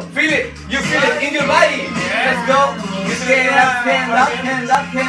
Feel it. You feel it in your body. Let's go. Stand up, stand up, stand up, stand up.